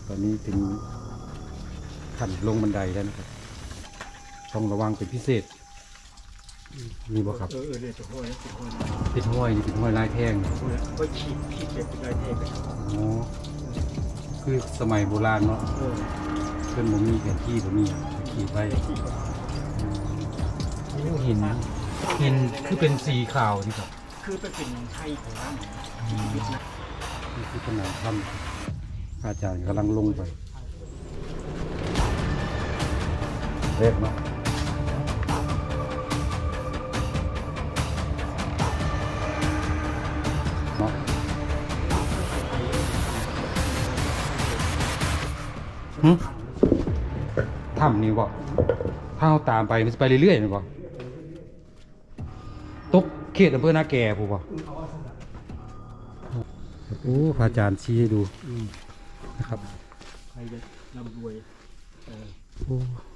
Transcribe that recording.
ตอนนี้ถึงขั้นลงบันไดแล้วนะครับต้องระวังเป็นพิเศษมีบ่ครับเนี่ยเป็นห้อยนะเป็นห้อยนะเป็นห้อยนี่เป็นห้อยลายแท่งก็ขีดเก็บเป็นลายเทพอ๋อคือสมัยโบราณเนาะเพื่อนบ่มีแผนที่บ่มีขีดไว้หินคือเป็นสีขาวนี่ครับคือไปเป็นไทยของร้านนี่คือผนังถ้ำอาจารย์กำลังลงไปเล็กเนาะเนาะถ้ำนี่บ่ถ้าเราตามไปมันจะไปเรื่อยๆมั้ยบ่ตกเขตอำเภอนาแก่ผู้บ่โอ้พระอาจารย์ชี้ให้ดูนะครับใครจะร่ำรวยโอ้